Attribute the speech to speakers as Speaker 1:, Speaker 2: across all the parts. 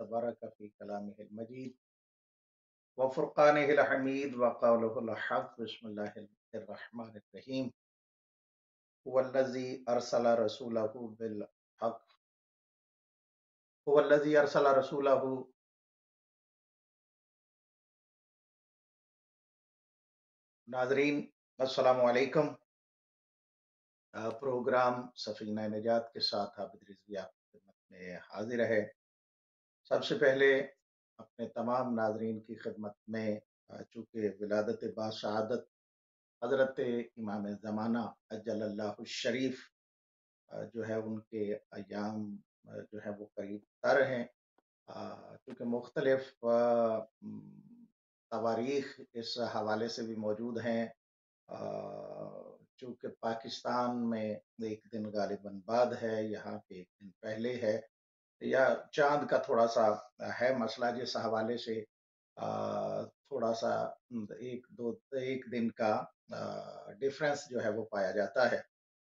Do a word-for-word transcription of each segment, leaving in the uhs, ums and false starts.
Speaker 1: तबारक फी कलामिहिल मजीद व फुरकानिहिल हमीद व क़ौलुहुल हक़ बिस्मिल्लाहिर रहमानिर रहीम हुवल्लज़ी अरसला रसूलहु बिल हक़ हुवल्लज़ी अरसला रसूलहु। नाज़रीन अस्सलामु अलैकुम। अ, प्रोग्राम सफ़ीना निजात के साथ आबिद रिज़वी आपकी खिदमत में हाजिर है। सबसे पहले अपने तमाम नाज़रीन की खिदमत में अ, चूँकि विलादत बासआदत हज़रत इमाम ज़माना अज्जलल्लाहु शरीफ अ, जो है उनके अय्याम अ, जो है वो करीब तर हैं, अ, क्योंकि मुख्तलिफ अ, उम, तवारीख इस हवाले से भी मौजूद हैं। अ, चूँकि पाकिस्तान में एक दिन गालिबन बाद है, यहाँ पे एक दिन पहले है, या चाँद का थोड़ा-सा है मसला जिस हवाले से अ, थोड़ा-सा उम, एक दो एक दिन का अ, डिफ़रेंस जो है वो पाया जाता है।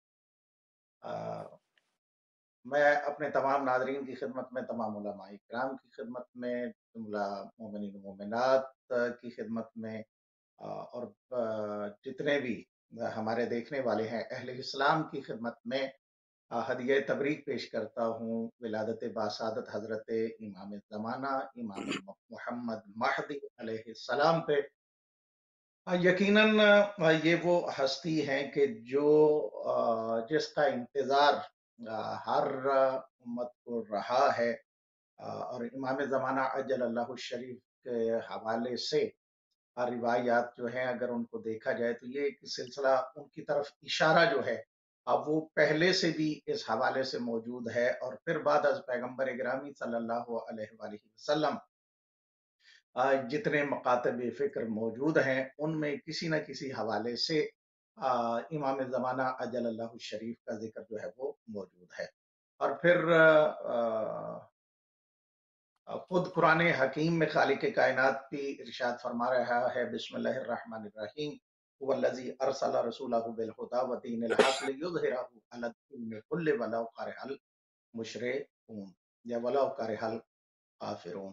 Speaker 1: अ, मैं अपने तमाम नाज़रीन की खिदमत में, तमाम उलमाए इकराम की खिदमत में, जुमला मोमिनीन मोमिनात की खिदमत में अ, और अ, जितने भी अ, हमारे देखने वाले हैं अहले इस्लाम की खिदमत में अ, हदिया तबरीक पेश करता हूँ विलादत बासादत हज़रत इमाम ज़माना इमाम मुहम्मद महदी अलैहिस्सलाम पे। अ, यकीनन अ, ये वो हस्ती हैं कि जो अ, जिसका इंतज़ार अ, हर उम्मत को रहा है, अ, और इमाम ज़माना अज्जलल्लाहु शरीफ के हवाले से अ, रिवायात जो हैं अगर उनको देखा जाए तो ये एक सिलसिला उनकी तरफ इशारा जो है अब वो पहले से भी इस हवाले से मौजूद है, और फिर बाद अज़ पैगंबर गिरामी सल्लल्लाहु अलैहि वसल्लम अ, जितने मकातब फ़िक्र मौजूद हैं उनमें किसी न किसी हवाले से अ, इमाम ज़माना अज्जलल्लाहु शरीफ का ज़िक्र जो है वो मौजूद है। और फिर अ, अ, खुद कुरान हकीम में खालिक कायनात भी इरशाद फरमा रहा है, बिस्मिल्लाहिर रहमानिर रहीम हुवल्लज़ी अरसला रसूलहु बिल हुदा व दीनिल हक़ लियुज़हिरहु अला दीनि कुल्लि वलौ करिहल मुशरिकून या वलौ करिहल काफ़िरून।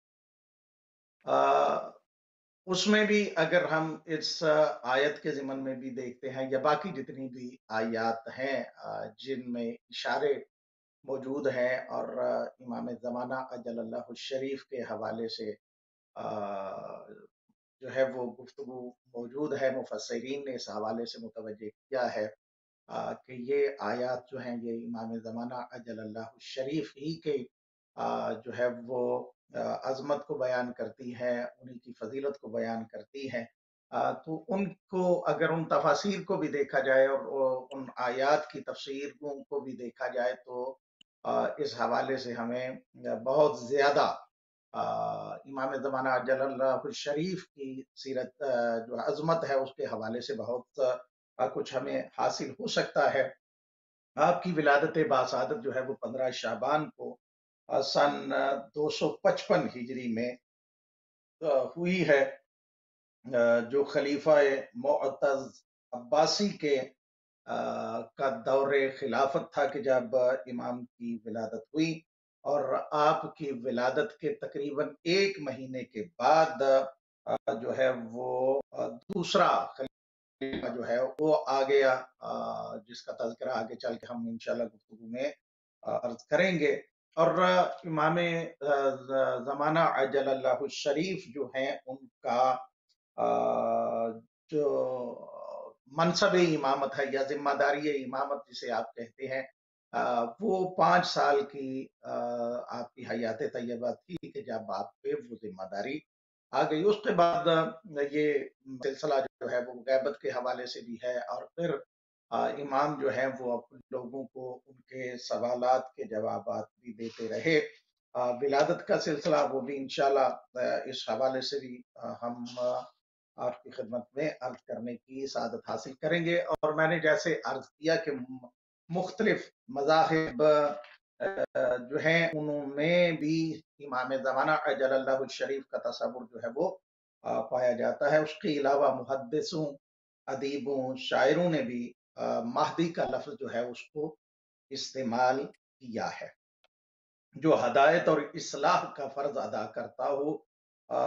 Speaker 1: अ, उसमें भी अगर हम इस आयत के ज़िमन में भी देखते हैं या बाकी जितनी भी आयात हैं अ, जिनमें इशारे मौजूद हैं और अ, इमाम ज़माना अज्जलल्लाहु शरीफ के हवाले से अ, जो है वो गुफ्तगू मौजूद है, मुफस्सिरीन ने इस हवाले से मुतवज्जे किया है अ, कि ये आयात जो हैं ये इमाम ज़माना अज्जलल्लाहु शरीफ ही के अ, जो है वो अ, अज़मत को बयान करती हैं, उन्हीं की फ़ज़ीलत को बयान करती हैं। अ, तो उनको अगर उन तफ़ासीर को भी देखा जाए और ओ उन आयात की तफ़सीरों को भी देखा जाए तो अ, इस हवाले से हमें अ, बहुत ज़्यादा अ, इमाम ज़माना अज्जलल्लाहु शरीफ की सीरत अ, जो अज़मत है उसके हवाले से बहुत अ, कुछ हमें हासिल हो सकता है। आपकी विलादत बासादत जो है वो पंद्रह शाबान को अ, सन दो सौ पचपन हिजरी में अ, हुई है, अ, जो खलीफा मुअत्तज़ अब्बासी के अ, का दौरे खिलाफत था कि जब इमाम की विलादत हुई, और आपकी विलादत के तकरीबन एक महीने के बाद अ, जो है वो अ, दूसरा खलीफा जो है वो आ गया, अ, जिसका तज़किरा आगे चल के हम इंशाअल्लाह गुफ्तगू में अ, अर्ज़ करेंगे। और अ, इमाम अ, ज़ ज़माना अज्जलल्लाहु शरीफ जो हैं उनका अ, जो मनसब इमामत है या ज़िम्मेदारी इमामत जिसे आप कहते हैं, अ, वो पाँच साल की अ, आपकी हयात तैयबा थी कि जब आप पे वो ज़िम्मेदारी आ गई। उसके बाद अ, ये सिलसिला जो है वो गैबत के हवाले से भी है, और फिर अ, इमाम जो हैं वो अपने लोगों को उनके सवालात के जवाबात भी देते रहे। अ, विलादत का सिलसिला वो भी इंशाअल्लाह अ, इस हवाले से भी अ, हम अ, आपकी खिदमत में अर्ज़ करने की सआदत हासिल करेंगे। और मैंने जैसे अर्ज़ किया कि मु मुख्तलिफ मज़ाहिब अ, जो हैं उनमें भी इमाम ज़माना अज्जलल्लाहु शरीफ का तसव्वुर जो है वो अ, पाया जाता है। उसके अलावा मुहद्दिसों, अदीबों, शायरों ने भी अ, महदी का लफ्ज़ जो है उसको इस्तेमाल किया है। जो हदायत और इस्लाह का फर्ज अदा करता हो, आ,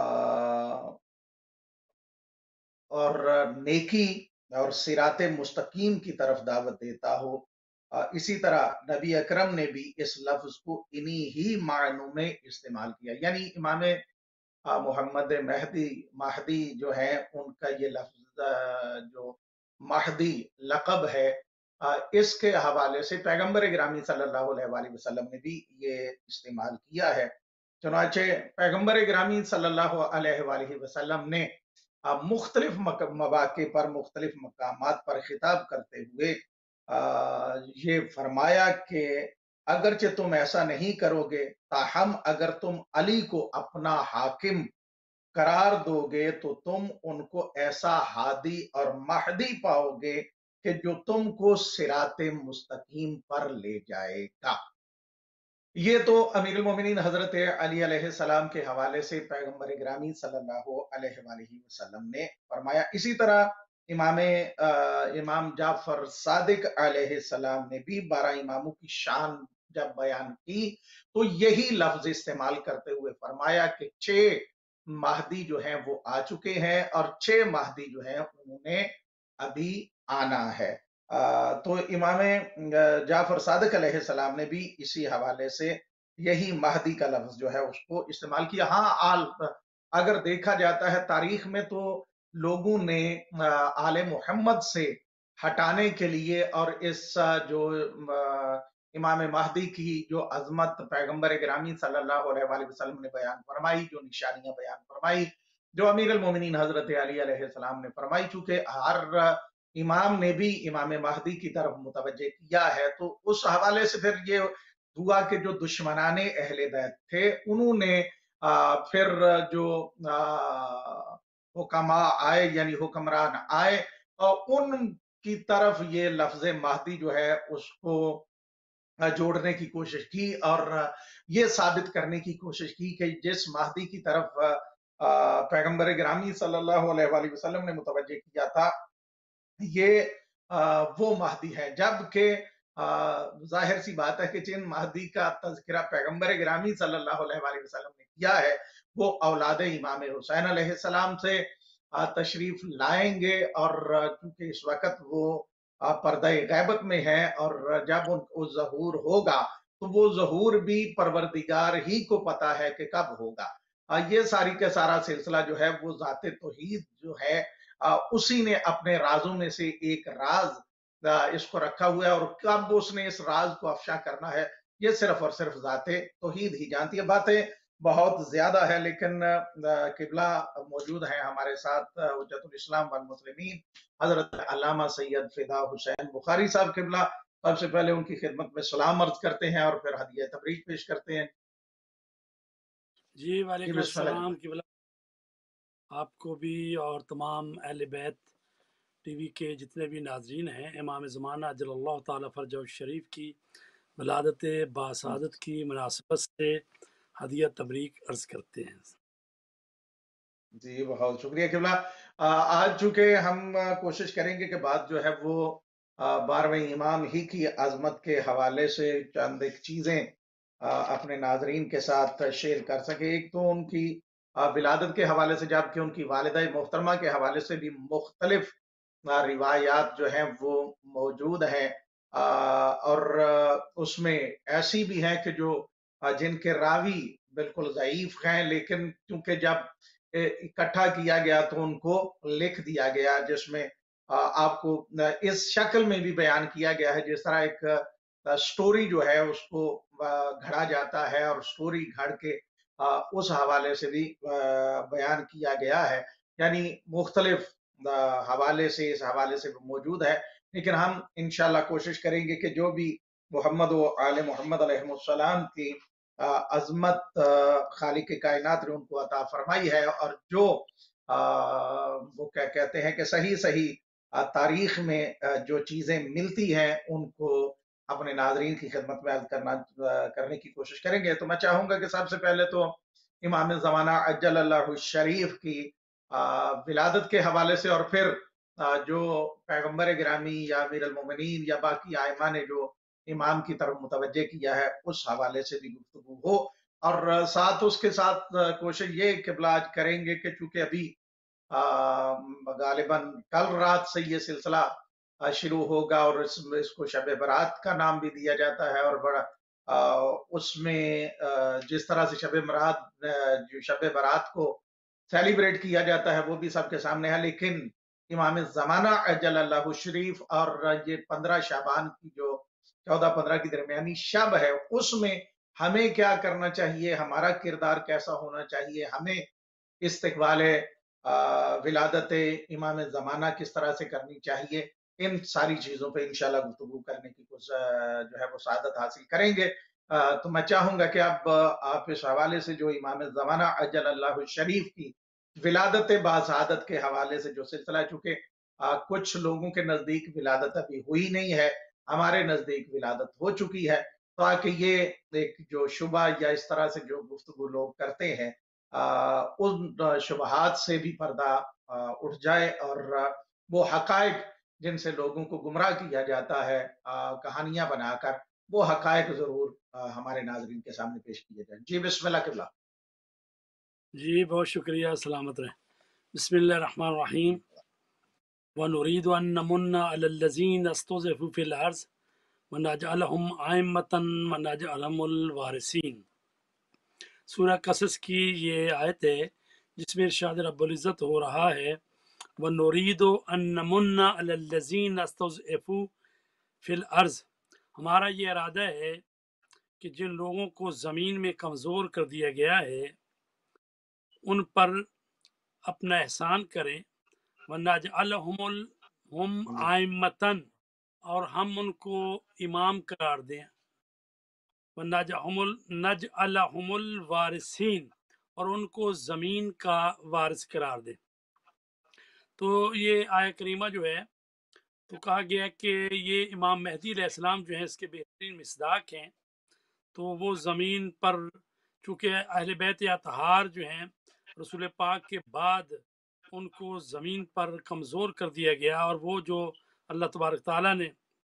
Speaker 1: और नेकी और सिराते मुस्तकीम की तरफ दावत देता हो। अ, इसी तरह नबी अकरम ने भी इस लफ्ज को इन्हीं ही मायनों में इस्तेमाल किया, यानी इमाम अ, मोहम्मद महदी महदी जो है उनका ये लफ्ज अ, जो महदी लक़ब है, अ, इसके हवाले से पैगंबर गिरामी सल्लल्लाहु अलैहि वसल्लम ने भी ये इस्तेमाल किया है। चुनाचे पैगंबर गिरामी सल्लल्लाहु अलैहि वसल्लम ने अ, मुख्तलिफ मवाक़े पर मुख्तलिफ मकामात पर खिताब करते हुए अ, ये फरमाया कि अगरचे तुम ऐसा नहीं करोगे, ताहम अगर तुम अली को अपना हाकिम करार दोगे तो तुम उनको ऐसा हादी और महदी पाओगे कि जो तुमको सिराते मुस्तकीम पर ले जाएगा। ये तो अमीरुल मोमिनीन हजरत अली अलैहिस्सलाम के हवाले से पैगंबर गिरामी सल्लल्लाहु अलैहि वसल्लम ने फरमाया। इसी तरह इमाम इमाम जाफर सादिक अलैहिस्सलाम ने भी बारह इमामों की शान जब बयान की तो यही लफ्ज इस्तेमाल करते हुए फरमाया कि छह महदी जो हैं वो आ चुके हैं और छह महदी जो हैं उन्होंने अभी आना है। आ, तो इमाम जाफर सादिक अलैहिस्सलाम ने भी इसी हवाले से यही महदी का लफ्ज जो है उसको इस्तेमाल किया। हाँ, आल अगर देखा जाता है तारीख में तो लोगों ने आले मोहम्मद से हटाने के लिए और इस जो इमाम महदी की जो अजमत पैगंबर गिरामी सल्लल्लाहु अलैहि वसल्लम ने बयान फरमाई, जो निशानियां बयान फरमाई, जो अमीर अल मोमिनीन हजरत अली अलैहिस्सलाम ने फरमाई, चूंकि हर इमाम ने भी इमाम महदी की तरफ मुतवज्जे किया है, तो उस हवाले से फिर ये हुआ कि जो दुश्मनाने अहले बैत थे उन्होंने आ, फिर जो हुक्मा आए यानी हुक्मरान आए और उनकी तरफ ये लफ्ज महदी जो है उसको जोड़ने की कोशिश की और ये साबित करने की कोशिश की कि जिस महदी की तरफ पैगंबर गिरामी सल्लल्लाहु अलैहि वसल्लम ने मुतवज्जे किया था ये आ, वो महदी है। जबकि जाहिर सी बात है कि जिन महदी का तज़किरा पैगंबर गिरामी सल्लल्लाहु अलैहि वसल्लम ने किया है वो औलाद इमाम हुसैन अलैहिस्सलाम से आ, तशरीफ लाएंगे और क्योंकि इस वक्त वो पर्दा गैबत में है और जब उनको ज़हूर होगा तो वो ज़हूर भी परवरदिगार ही को पता है कि कब होगा। आ, ये सारी का सारा सिलसिला जो है वो ज़ाते तौहीद जो है आ, उसी ने अपने राजों में से एक राज आ, इसको रखा हुआ है और कब उसने इस राज को अफशा करना है ये सिर्फ और सिर्फ ज़ाते तौहीद ही जानती है। बातें बहुत ज्यादा है लेकिन किबला मौजूद है हमारे साथ हुज्जतुल इस्लाम वल मुस्लिमीन हजरत अल्लामा सैयद फिदा हुसैन बुखारी साहब। किबला सबसे पहले उनकी खिदमत में सलाम अर्ज करते हैं और फिर हदिया तबरीक पेश करते हैं।
Speaker 2: जी वालेकुम अस्सलाम। किबला आपको भी और तमाम अहले बैत टीवी के जितने भी नाजरीन हैं, इमाम ज़माना अज्जलल्लाहु ताला फरजहु शरीफ की वलादत बासादत की मुनासबत से हदिया तबरीक अर्ज करते हैं।
Speaker 1: जी बहुत शुक्रिया किबला। आज चूंकि हम कोशिश करेंगे कि बात जो है वो बारहवें इमाम ही की अजमत के हवाले से चंद एक चीजें अपने नाजरीन के साथ शेयर कर सके। एक तो उनकी विलादत के हवाले से, जबकि उनकी वालिदा मोहतरमा के हवाले से भी मुख्तलिफ रिवायात जो हैं वो मौजूद हैं और उसमें ऐसी भी हैं कि जो जिनके रावी बिल्कुल ज़ईफ हैं, लेकिन क्योंकि जब इकट्ठा किया गया तो उनको लिख दिया गया जिसमें आपको इस शक्ल में भी बयान किया गया है जिस तरह एक स्टोरी जो है उसको घड़ा जाता है और स्टोरी घड़ के उस हवाले से भी बयान किया गया है, यानी मुख्तलिफ हवाले से इस हवाले से मौजूद है। लेकिन हम इंशाल्लाह कोशिश करेंगे कि जो भी मोहम्मद व आले मोहम्मद अलैहिस्सलाम की अजमत खालिक कायनात ने उनको अता फरमाई है और जो आ, वो क्या कहते हैं कि सही सही तारीख में जो चीजें मिलती हैं उनको अपने नाजरीन की खिदमत में अर्ज करना करने की कोशिश करेंगे। तो मैं चाहूंगा कि सबसे पहले तो इमाम ज़माना अज्जलल्लाहु शरीफ की विलादत के हवाले से और फिर जो पैगंबर गिरामी या अमीर अल मोमिनीन या बाकी आइमा ने जो امام کی طرف متوجہ کیا ہے، اس حوالے سے بھی گفتگو ہو، اور ساتھ اس کے ساتھ کوشش یہ قبلہ آج کریں گے کہ چونکہ ابھی غالباً کل رات سے یہ سلسلہ شروع ہوگا، اور اس, اس کو شب برات کا نام بھی دیا جاتا ہے، اور بڑا اس میں جس طرح سے شب برات جو شب برات کو سیلیبریٹ کیا جاتا ہے وہ بھی سب کے سامنے ہے، لیکن امام زمانہ عجل اللہ شریف اور یہ پندرہ شعبان کی جو چودہ پندرہ کی درمیانی شب ہے، اس میں ہمیں کیا کرنا چاہیے، ہمارا کردار کیسا ہونا چاہیے، ہمیں استقبال ولادت امام زمانہ کس طرح سے کرنی چاہیے، ان ساری چیزوں پہ انشاءاللہ گفتگو کرنے کی کچھ جو ہے وہ سعادت حاصل کریں گے۔ تو میں چاہوں گا کہ اب آپ اس حوالے سے جو امام زمانہ عجل اللہ شریف کی ولادت باسعادت کے حوالے سے جو سلسلہ، چونکہ کچھ لوگوں کے نزدیک ولادت ابھی ہوئی نہیں ہے، ہمارے نزدیک ولادت ہو چکی ہے، تاکہ یہ ایک جو شبہ یا اس طرح سے جو گفتگو لوگ کرتے ہیں ان شبہات سے بھی پردہ اٹھ جائے، اور وہ حقائق جن سے لوگوں کو گمراہ کیا جاتا ہے کہانیاں بنا کر، وہ حقائق ضرور ہمارے ناظرین کے سامنے پیش کیے جائیں۔ جی بسم اللہ قبلہ۔
Speaker 2: جی بہت شکریہ، سلامت رہیں۔ بسم اللہ الرحمن الرحیم۔ وَنُرِيدُ أَن نَّمُنَّ عَلَى الَّذِينَ اسْتُضْعِفُوا فِي الْأَرْضِ وَنَجْعَلَهُمْ أَئِمَّةً وَنَجْعَلَهُمُ الْوَارِثِينَ۔ سورہ قصص کی یہ آیت ہے جس میں ارشاد رب العزت ہو رہا ہے وَنُرِيدُ أَن نَّمُنَّ عَلَى الَّذِينَ اسْتُضْعِفُوا فِي الْأَرْضِ، ہمارا یہ ارادہ ہے کہ جن لوگوں کو زمین میں کمزور کر دیا گیا ہے ان پر اپنا احسان کریں، وَنَجْعَلَهُمُ الْهُمْ أَئِمَّةً، اور ہم ان کو امام قرار دیں، وَنَجْعَلَهُمُ الْوَارِثِينَ، اور ان کو زمین کا وارث قرار دیں۔ تو یہ آیہ کریمہ جو ہے تو کہا گیا کہ یہ امام مہدی علیہ السلام جو ہیں اس کے بہترین مصداق ہیں، تو وہ زمین پر چونکہ اہل بیت اطہار جو ہیں رسول پاک کے بعد ان کو زمین پر کمزور کر دیا گیا، اور وہ جو اللہ تبارک تعالیٰ نے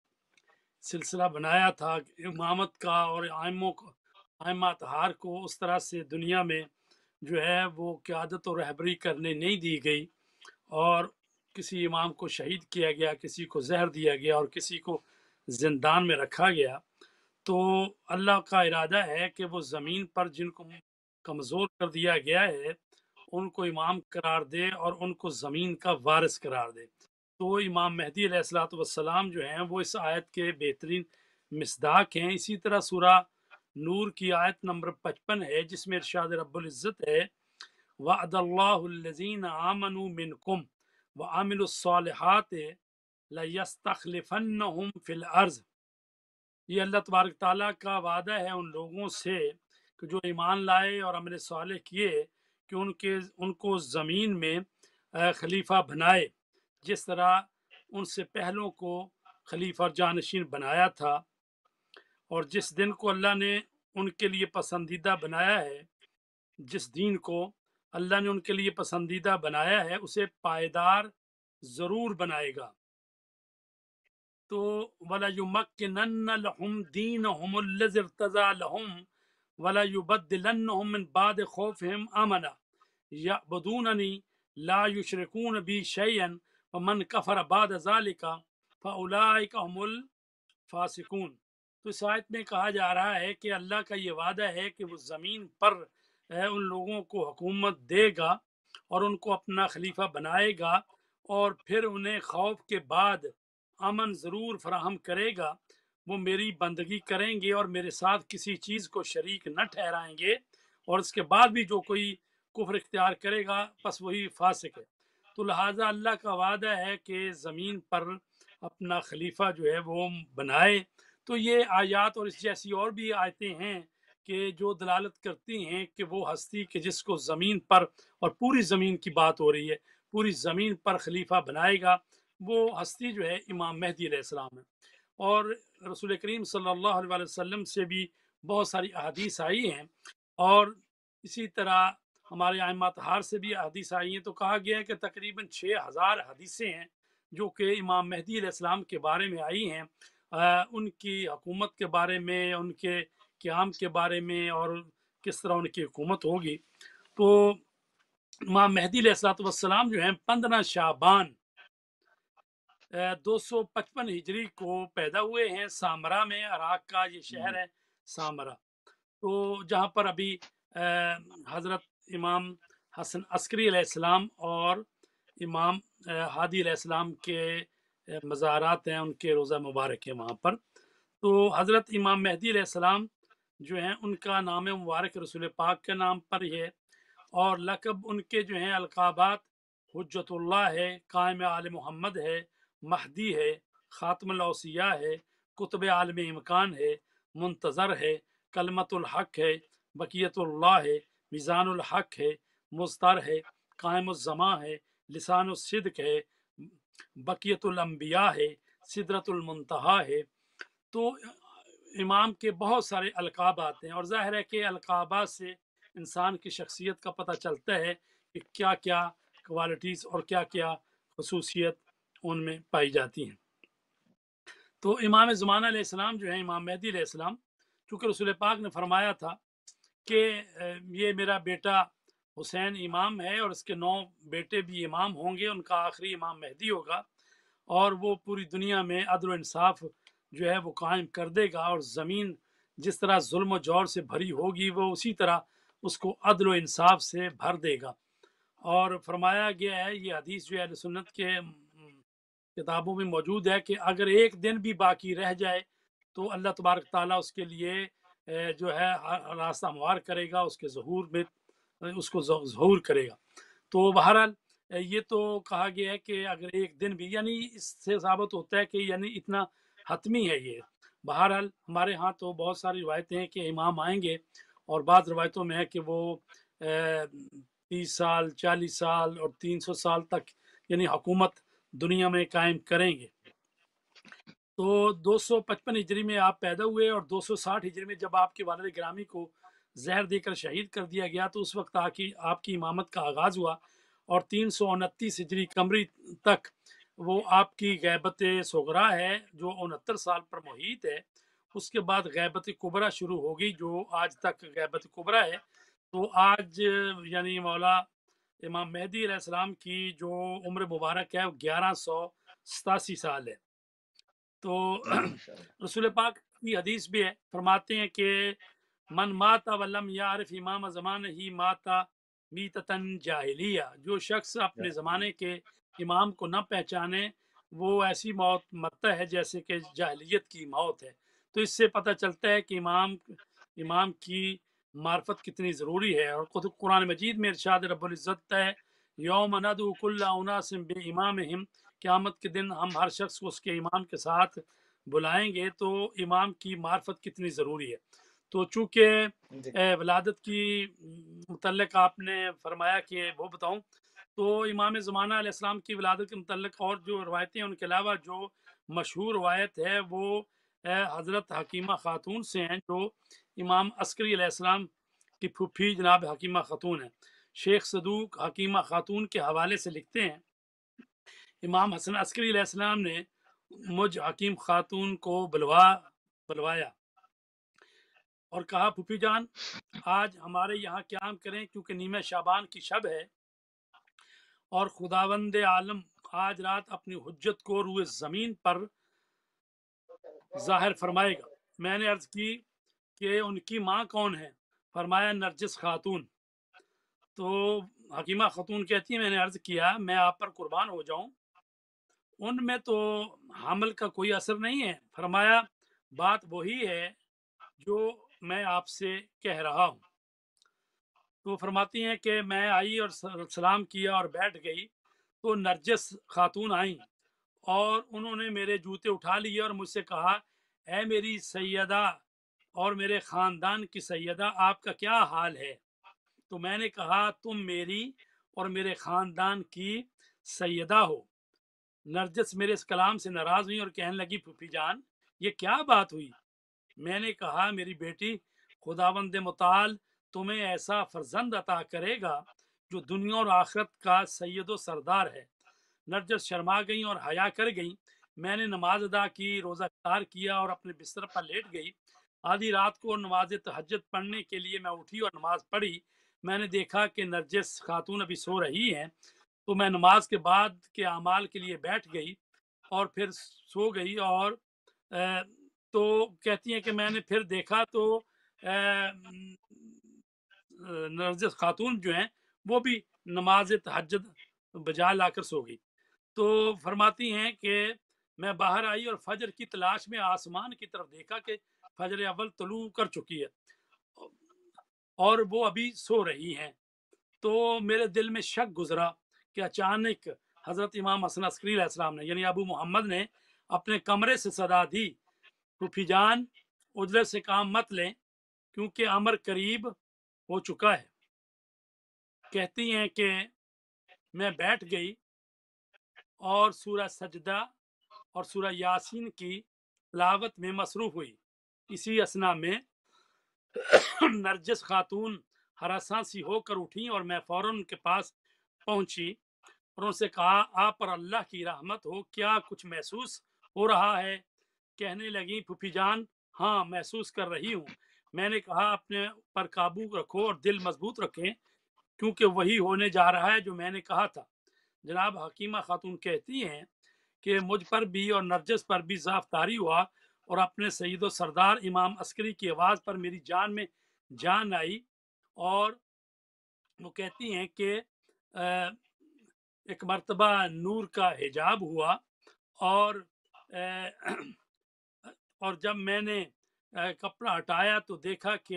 Speaker 2: سلسلہ بنایا تھا امامت کا اور ائموں کو ائمہ اطہار کو اس طرح سے دنیا میں جو ہے وہ قیادت و رہبری کرنے نہیں دی گئی، اور کسی امام کو شہید کیا گیا، کسی کو زہر دیا گیا، اور کسی کو زندان میں رکھا گیا۔ تو اللہ کا ارادہ ہے کہ وہ زمین پر جن کو کمزور کر دیا گیا ہے ان کو امام قرار دے اور ان کو زمین کا وارث قرار دے۔ تو امام مہدی علیہ الصلوۃ والسلام جو ہیں وہ اس آیت کے بہترین مصداق ہیں۔ اسی طرح سورہ نور کی آیت نمبر پچپن ہے جس میں ارشاد رب العزت ہے وعد اللہ الذین آمنوا منکم وعملوا الصالحات لیستخلفنہم فی الارض، یہ اللہ تبارک تعالیٰ کا وعدہ ہے ان لوگوں سے کہ جو ایمان لائے اور عمل صالح کیے کہ ان کے ان کو زمین میں خلیفہ بنائے، جس طرح ان سے پہلوں کو خلیفہ جانشین بنایا تھا، اور جس دن کو اللہ نے ان کے لیے پسندیدہ بنایا ہے، جس دین کو اللہ نے ان کے لیے پسندیدہ بنایا ہے اسے پائیدار ضرور بنائے گا۔ تو وَلَيُمَكِّنَنَّ لَهُمْ دِينَهُمُ الَّذِي ارْتَضَىٰ لَهُمْ وَلَيُبَدِّلَنَّهُمْ مِنْ بَعْدِ خَوْفِهِمْ أَمْنًا يَعْبُدُونَنِي لَا يُشْرِكُونَ بِي شَيْئًا وَمَنْ كَفَرَ بَعْدَ ذَلِكَ فَأُولَٰئِكَ هُمُ الْفَاسِقُونَ۔ تو اس آیت میں کہا جا رہا ہے کہ اللہ کا یہ وعدہ ہے کہ وہ زمین پر ان لوگوں کو حکومت دے گا اور ان کو اپنا خلیفہ بنائے گا، اور پھر انہیں خوف کے بعد امن ضرور فراہم کرے گا۔ وہ میری بندگی کریں گے اور میرے ساتھ کسی چیز کو شریک نہ ٹھہرائیں گے، اور اس کے بعد بھی جو کوئی کفر اختیار کرے گا پس وہی فاسق ہے۔ تو لہٰذا اللہ کا وعدہ ہے کہ زمین پر اپنا خلیفہ جو ہے وہ بنائے۔ تو یہ آیات اور اس جیسی اور بھی آیتیں ہیں کہ جو دلالت کرتی ہیں کہ وہ ہستی کہ جس کو زمین پر، اور پوری زمین کی بات ہو رہی ہے، پوری زمین پر خلیفہ بنائے گا، وہ ہستی جو ہے امام مہدی علیہ السلام ہے۔ اور رسول کریم صلی اللہ علیہ وسلم سے بھی بہت ساری احادیث آئی ہیں، اور اسی طرح ہمارے ائمہ اطہار سے بھی احادیث آئی ہیں۔ تو کہا گیا ہے کہ تقریباً چھ ہزار حدیثیں ہیں جو کہ امام مہدی علیہ السلام کے بارے میں آئی ہیں۔ آ, उनकी हुकूमत के बारे में, उनके क़याम के बारे में और किस तरह उनकी हुकूमत होगी। तो इमाम मेहदी अलैहिस्सलाम जो हैं पंद्रह शाबान दो सौ पचपन हिजरी को पैदा हुए हैं। सामरा में, इराक का ये शहर
Speaker 1: जी,
Speaker 2: है सामरा। तो जहाँ पर अभी हज़रत इमाम हसन अस्करी अलैहिस्सलाम और इमाम अ, हादी अलैहिस्सलाम के अ, मज़ारात हैं, उनके रोज़ा मुबारक है वहाँ पर। तो हज़रत इमाम मेहदी अलैहिस्सलाम जो हैं उनका नाम मुबारक रसूल पाक के नाम पर ही है, और लक़ब उनके जो हैं अलक़ाबात हुज्जतुल्लाह है, कायम आल मोहम्मद है, महदी है, ख़ातमुल औसिया है, कुतुब आलम इमकान है, मुंतज़र है, कलमतुल हक़ है, बक़ियतुल्लाह है, मीज़ानुल हक़ है, मुज़तर है, कायमुज़ ज़मा है, लिसानुस सिद्क़ है, बक़ियतुल अंबिया है, सिदरतुल मुंतहा है। तो इमाम के बहुत सारे अलक़ाब आते हैं, और ज़ाहिर है कि अलक़ाबात से इंसान की शख्सियत का पता चलता है कि क्या क्या क्वालिटीज़ और क्या क्या खसूसियत उनमें पाई जाती हैं। तो इमाम ज़माना अलैहिस्सलाम जो है, इमाम मेहदी अलैहिस्सलाम, चूँकि रसूल पाक ने फरमाया था कि अ, ये मेरा बेटा हुसैन इमाम है और इसके नौ बेटे भी इमाम होंगे, उनका आखिरी इमाम मेहदी होगा, और वो पूरी दुनिया में अदल व इंसाफ जो है वो कायम कर देगा, और ज़मीन जिस तरह जुल्म जौर से भरी होगी वो उसी तरह उसको अदल व इंसाफ से भर देगा। और फरमाया गया है, ये हदीस जो है अहले सुन्नत के उम, किताबों में मौजूद है, कि अगर एक दिन भी बाकी रह जाए तो अल्लाह तबारक ताला उसके लिए अ, जो है अ, रास्ता हमवार करेगा, उसके ज़हूर में अ, उसको ज़ ज़हूर करेगा। तो बहरहाल अ, ये तो कहा गया है कि अगर एक दिन भी, यानी इससे साबित होता है कि यानी इतना हतमी है ये। बहरहाल हमारे यहाँ तो बहुत सारी रिवायतें हैं कि इमाम आएँगे, और बाज़ रिवायतों में है कि वो अ, तीस साल, चालीस साल और तीन सौ साल तक यानी हुकूमत दुनिया में कायम करेंगे। तो दो सौ पचपन हिजरी में आप पैदा हुए, और दो सौ साठ हिजरी में जब आपके वालिद गिरामी को जहर देकर शहीद कर दिया गया, तो उस वक्त आकी आपकी इमामत का आगाज़ हुआ, और तीन सौ उनतीस हिजरी कमरी तक वो आपकी गैबत सुगरा है जो उनहत्तर साल पर मुहीत है। उसके बाद गैबत कुबरा शुरू हो गई, जो आज तक गैबत कुबरा है। तो आज यानी मौला इमाम मेहदी अलैहिस्सलाम की जो उम्र मुबारक है वो ग्यारह सौ सतासी साल है। तो
Speaker 1: माशाअल्लाह।
Speaker 2: रसूल पाक की हदीस भी है, फरमाते हैं कि मन माता वलम यारिफ इमाम ज़मान ही माता मीततन जाहिलिया, जो शख्स अपने ज़माने के इमाम को न पहचाने वो ऐसी मौत मरता है जैसे कि जाहिलियत की मौत है। तो इससे पता चलता है कि इमाम इमाम की मार्फत कितनी ज़रूरी है। और खुद कुरान मजीद में इरशाद रब्बुल इज़्ज़त है, यौम नदउ कुल्ला उनासिम बिइमामिहिम, क़यामत के दिन हम हर शख्स को उसके इमाम के साथ बुलाएंगे। तो इमाम की मार्फत कितनी ज़रूरी है। तो चूँकि
Speaker 1: जी,
Speaker 2: वलादत की मुतल्लिक़ आपने फरमाया कि वो बताऊँ, तो इमाम ज़माना अलैहिस्सलाम की वलादत के मुतल्लिक़ और जो रवायतें हैं, उनके अलावा जो मशहूर रवायत है वो हज़रत हकीमा ख़ातून से हैं, जो इमाम अस्करी अलैहिस्सलाम की फूफी जनाब हकीमा ख़ातून हैं। शेख सदूक हकीमा ख़ातून के हवाले से लिखते हैं, इमाम हसन अस्करी अलैहिस्सलाम ने मुझ हकीम ख़ातून को बुलवा बुलवाया और कहा, फूफी जान, आज हमारे यहाँ क़याम करें, क्योंकि नीम शाबान की शब है, और खुदावंद आलम आज रात अपनी हुज्जत को रूए ज़मीन पर ज़ाहिर फरमाएगा। मैंने अर्ज़ की कि उनकी माँ कौन है? फरमाया, नरगिस खातून। तो हकीमा खातून कहती है, मैंने अर्ज़ किया, मैं आप पर कुर्बान हो जाऊं, उनमें तो हमल का कोई असर नहीं है। फरमाया, बात वही है जो मैं आपसे कह रहा हूँ। तो फरमाती हैं कि मैं आई और सलाम किया और बैठ गई, तो नरगिस खातून आई और उन्होंने मेरे जूते उठा लिए और मुझसे कहा, ऐ मेरी सैयदा और मेरे ख़ानदान की सैयदा, आपका क्या हाल है? तो मैंने कहा, तुम मेरी और मेरे ख़ानदान की सैयदा हो। नरगिस मेरे इस कलाम से नाराज़ हुई और कहने लगी, फूफी जान, ये क्या बात हुई? मैंने कहा, मेरी बेटी, खुदावंद मुताल तुम्हें ऐसा फर्जंद अता करेगा जो दुनिया और आखिरत का सैयद सरदार है। नरगिस शर्मा गई और हया कर गई। मैंने नमाज अदा की, रोज़ा افطار کیا اور اپنے بستر پر لیٹ گئی۔ آدھی رات کو نماز تہجد پڑھنے کے لیے میں اٹھی اور نماز پڑھی۔ میں نے دیکھا کہ نرجس خاتون ابھی سو رہی ہیں، تو میں نماز کے بعد کے اعمال کے لیے بیٹھ گئی اور پھر سو گئی۔ اور تو کہتی ہیں کہ میں نے پھر دیکھا تو نرجس خاتون جو ہیں وہ بھی نماز تہجد بجا لا کر سو گئی۔ تو فرماتی ہیں کہ میں باہر آئی اور فجر کی تلاش میں آسمان کی طرف دیکھا کہ فجر اول طلوع کر چکی ہے اور وہ ابھی سو رہی ہیں۔ تو میرے دل میں شک گزرا کہ اچانک حضرت امام حسن عسکری علیہ السلام نے یعنی ابو محمد نے اپنے کمرے سے صدا دی، پھوپھی جان اجرت سے کام مت لیں کیونکہ امر قریب ہو چکا ہے۔ کہتی ہیں کہ میں بیٹھ گئی اور سورہ سجدہ اور سورہ یاسین کی تلاوت میں مصروف ہوئی۔ اسی اسنا میں نرجس خاتون ہراساں سی ہو کر اٹھی اور میں فوراً ان کے پاس پہنچی اور ان سے کہا آپ پر اللہ کی رحمت ہو، کیا کچھ محسوس ہو رہا ہے؟ کہنے لگی پھوپھی جان ہاں محسوس کر رہی ہوں۔ میں نے کہا اپنے پر قابو رکھو اور دل مضبوط رکھیں کیونکہ وہی ہونے جا رہا ہے جو میں نے کہا تھا۔ جناب حکیمہ خاتون کہتی ہیں کہ مجھ پر بھی اور نرجس پر بھی ضعف طاری ہوا اور اپنے سید و سردار امام عسکری کی آواز پر میری جان میں جان آئی۔ اور وہ کہتی ہیں کہ ایک مرتبہ نور کا حجاب ہوا اور اور جب میں نے کپڑا ہٹایا تو دیکھا کہ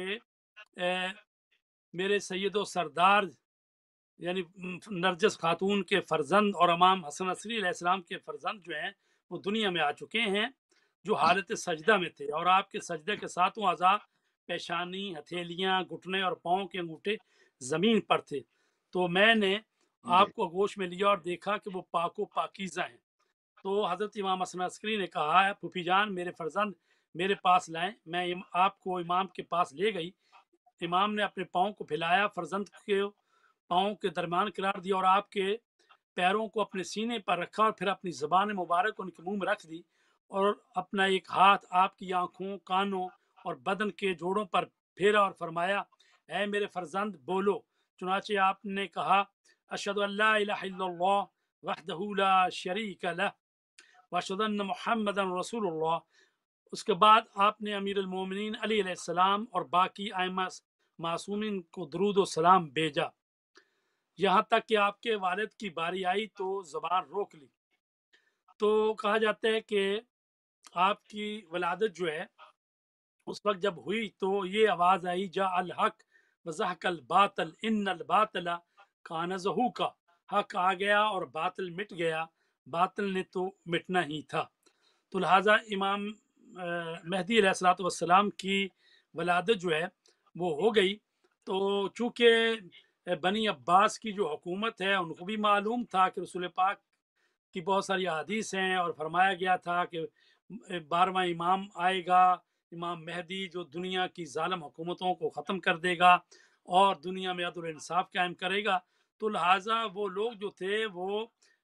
Speaker 2: میرے سید و سردار یعنی نرجس خاتون کے فرزند اور امام حسن عسکری علیہ السلام کے فرزند جو ہیں وہ دنیا میں آ چکے ہیں، جو حالت سجدہ میں تھے اور آپ کے سجدے کے ساتوں اعضاء پیشانی، ہتھیلیاں، گھٹنے اور پاؤں کے انگوٹھے زمین پر تھے۔ تو میں نے
Speaker 1: جی
Speaker 2: آپ کو گوش میں لیا اور دیکھا کہ وہ پاک و پاکیزہ ہیں۔ تو حضرت امام حسن عسکری نے کہا ہے پھوپھی جان میرے فرزند میرے پاس لائیں۔ میں آپ کو امام کے پاس لے گئی۔ امام نے اپنے پاؤں کو پھیلایا، فرزند کے پاؤں کے درمیان قرار دیا اور آپ کے پیروں کو اپنے سینے پر رکھا اور پھر اپنی زبان مبارک ان کے منہ میں رکھ دی اور اپنا ایک ہاتھ آپ کی آنکھوں، کانوں اور بدن کے جوڑوں پر پھیرا اور فرمایا اے میرے فرزند بولو۔ چنانچہ آپ نے کہا اشہد ان لا الہ الا اللہ وحدہ لا شریک لہ واشہد ان محمد رسول اللہ۔ اس کے بعد آپ نے امیر المومنین علی علیہ السلام اور باقی ائمہ معصومین کو درود و سلام بھیجا، یہاں تک کہ آپ کے والد کی باری آئی تو زبان روک لی۔ تو کہا جاتا ہے کہ آپ کی ولادت جو ہے اس وقت جب ہوئی تو یہ آواز آئی جا الحق وزحق الباطل ان الباطل کان زہوقا، حق آ گیا اور باطل مٹ گیا، باطل نے تو مٹنا ہی تھا۔ تو لہٰذا امام مہدی علیہ الصلوۃ والسلام کی ولادت جو ہے وہ ہو گئی۔ تو چونکہ بنی عباس کی جو حکومت ہے ان کو بھی معلوم تھا کہ رسول پاک کی بہت ساری احادیث ہیں اور فرمایا گیا تھا کہ بارہواں امام آئے گا، امام مہدی جو دنیا کی ظالم حکومتوں کو ختم کر دے گا اور دنیا میں عدل و انصاف قائم کرے گا۔ تو لہٰذا وہ لوگ جو تھے وہ